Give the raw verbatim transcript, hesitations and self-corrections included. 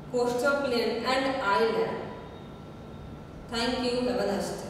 coastal plain and island. Thank you. Have a nice day.